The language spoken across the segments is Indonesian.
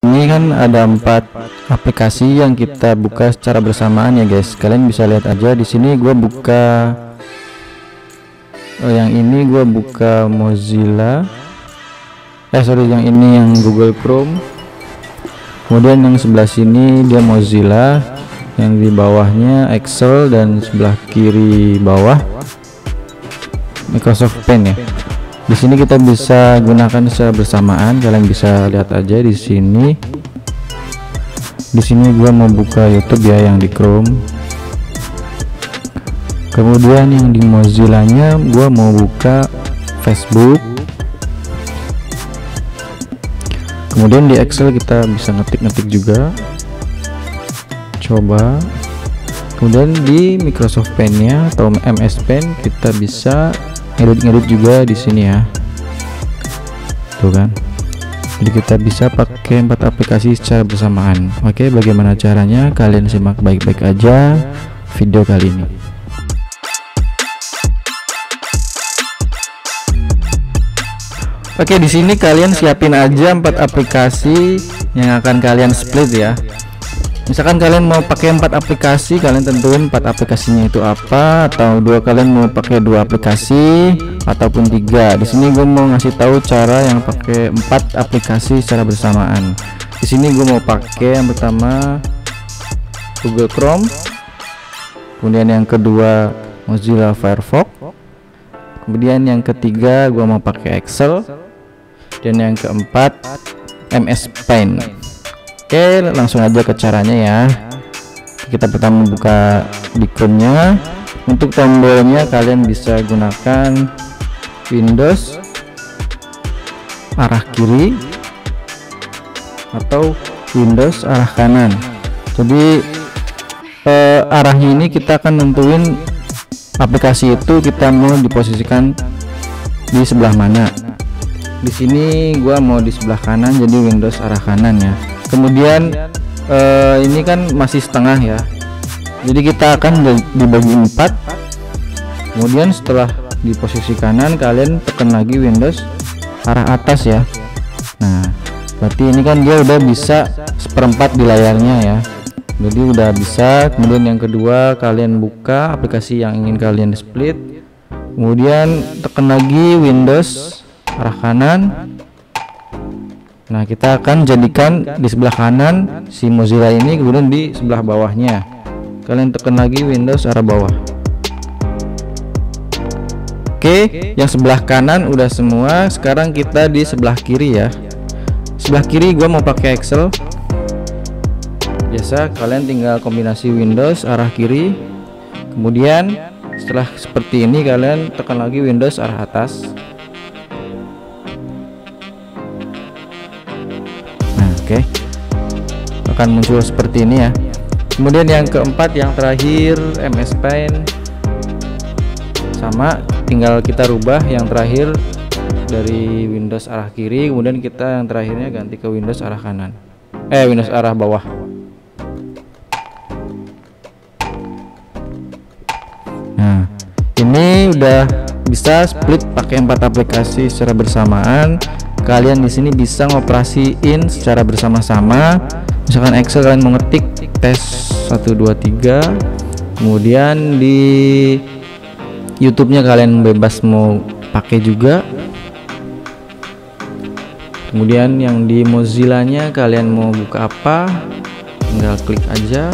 Ini kan ada 4 aplikasi yang kita buka secara bersamaan ya guys. Kalian bisa lihat aja di sini gua buka yang ini gua buka Mozilla. Yang ini yang Google Chrome. Kemudian yang sebelah sini dia Mozilla, yang di bawahnya Excel dan sebelah kiri bawah Microsoft Paint ya. Di sini kita bisa gunakan secara bersamaan. Kalian bisa lihat aja di sini. Di sini gua mau buka YouTube ya yang di Chrome. Kemudian yang di Mozilla-nya gua mau buka Facebook. Kemudian di Excel kita bisa ngetik-ngetik juga. Coba. Kemudian di Microsoft Paint-nya atau MS Paint kita bisa ngedit juga di sini ya. Tuh kan. Jadi kita bisa pakai 4 aplikasi secara bersamaan. Oke, bagaimana caranya? Kalian simak baik-baik aja video kali ini. Oke, di sini kalian siapin aja 4 aplikasi yang akan kalian split ya. Misalkan kalian mau pakai 4 aplikasi, kalian tentuin 4 aplikasinya itu apa, atau kalian mau pakai 2 aplikasi ataupun 3. Di sini gue mau ngasih tahu cara yang pakai 4 aplikasi secara bersamaan. Di sini gue mau pakai yang pertama Google Chrome, kemudian yang kedua Mozilla Firefox, kemudian yang ketiga gue mau pakai Excel, dan yang keempat MS Paint. Oke, langsung aja ke caranya ya. Kita pertama buka di Chrome-nya. Untuk tombolnya kalian bisa gunakan Windows arah kiri atau Windows arah kanan. Jadi arahnya ini kita akan nentuin aplikasi itu kita mau diposisikan di sebelah mana. Di sini gua mau di sebelah kanan, jadi Windows arah kanan ya. Kemudian ini kan masih setengah ya, jadi kita akan dibagi 4. Kemudian setelah di posisi kanan kalian tekan lagi Windows arah atas ya. Nah, berarti ini kan dia udah bisa 1/4 di layarnya ya, jadi udah bisa. Kemudian yang kedua kalian buka aplikasi yang ingin kalian split, kemudian tekan lagi Windows arah kanan. Nah, kita akan jadikan di sebelah kanan si Mozilla ini, kemudian di sebelah bawahnya kalian tekan lagi Windows arah bawah. Oke, yang sebelah kanan udah semua. Sekarang kita di sebelah kiri ya. Sebelah kiri gua mau pakai Excel. Biasa kalian tinggal kombinasi Windows arah kiri. Kemudian setelah seperti ini kalian tekan lagi Windows arah atas. Oke, akan muncul seperti ini ya. Kemudian yang keempat, yang terakhir MS Paint, sama, tinggal kita rubah yang terakhir dari Windows arah kiri, kemudian kita yang terakhirnya ganti ke Windows arah kanan, Windows arah bawah. Nah, ini udah bisa split pakai 4 aplikasi secara bersamaan. Kalian di sini bisa ngoperasiin secara bersama-sama. Misalkan Excel kalian mau ngetik tes 1 2 3, kemudian di YouTube-nya kalian bebas mau pakai juga. Kemudian yang di Mozilla-nya kalian mau buka apa, tinggal klik aja.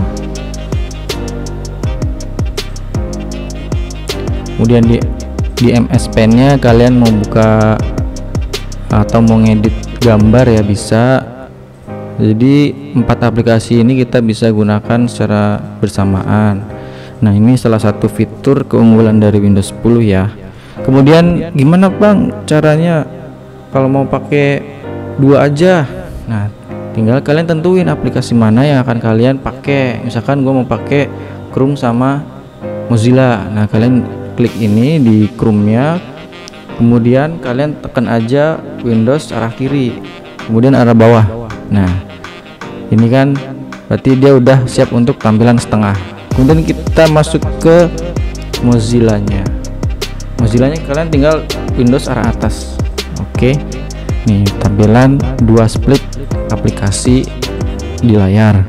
Kemudian di MS Paint-nya kalian mau buka atau mau ngedit gambar ya bisa. Jadi 4 aplikasi ini kita bisa gunakan secara bersamaan. Nah, ini salah satu fitur keunggulan dari Windows 10 ya. Kemudian gimana Bang caranya kalau mau pakai 2 aja? Nah, tinggal kalian tentuin aplikasi mana yang akan kalian pakai. Misalkan gue mau pakai Chrome sama Mozilla. Nah, kalian klik ini di Chrome-nya, kemudian kalian tekan aja Windows arah kiri, kemudian arah bawah. Nah, ini kan berarti dia udah siap untuk tampilan setengah. Kemudian kita masuk ke Mozilla-nya. Kalian tinggal Windows arah atas. Oke. nih tampilan dua split aplikasi di layar.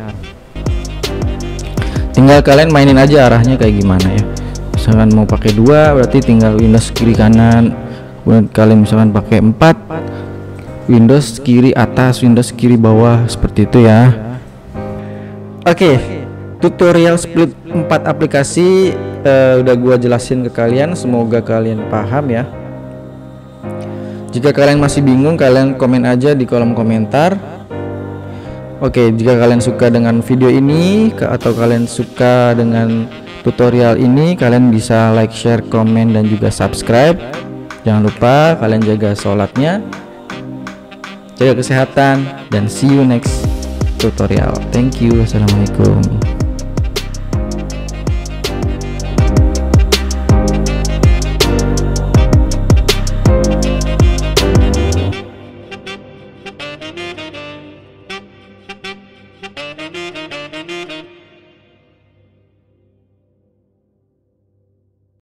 Tinggal kalian mainin aja arahnya kayak gimana ya. Misalkan mau pakai dua berarti tinggal Windows kiri kanan, kemudian kalian misalkan pakai 4 Windows kiri atas, Windows kiri bawah, seperti itu ya. Oke, tutorial split 4 aplikasi udah gua jelasin ke kalian, semoga kalian paham ya. Jika kalian masih bingung, kalian komen aja di kolom komentar. Oke, jika kalian suka dengan video ini atau kalian suka dengan tutorial ini, kalian bisa like, share, komen, dan juga subscribe. Jangan lupa kalian jaga sholatnya, jaga kesehatan, dan see you next tutorial. Thank you. Assalamualaikum.